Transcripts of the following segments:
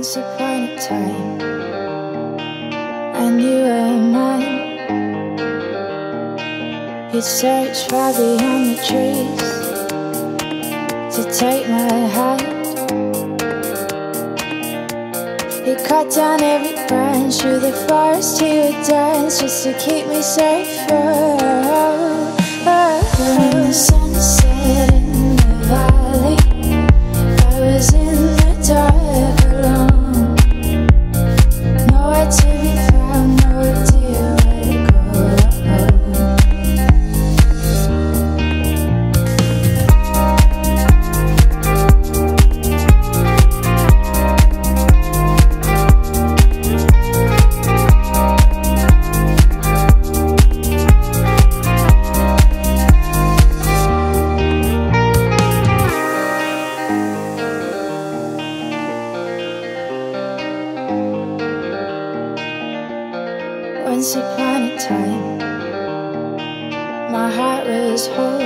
Once upon a time, and you were mine. You'd search far beyond the trees to take my hand. You cut down every branch through the forest. You would dance just to keep me safe. When the sun set in the valley, I was in the dark alone. Nowhere to be found, no idea where to go. Once upon a time, my heart was whole,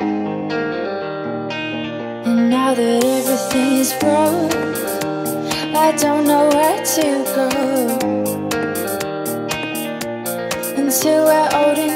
and now that everything is broke, I don't know where to go. Until we're old enough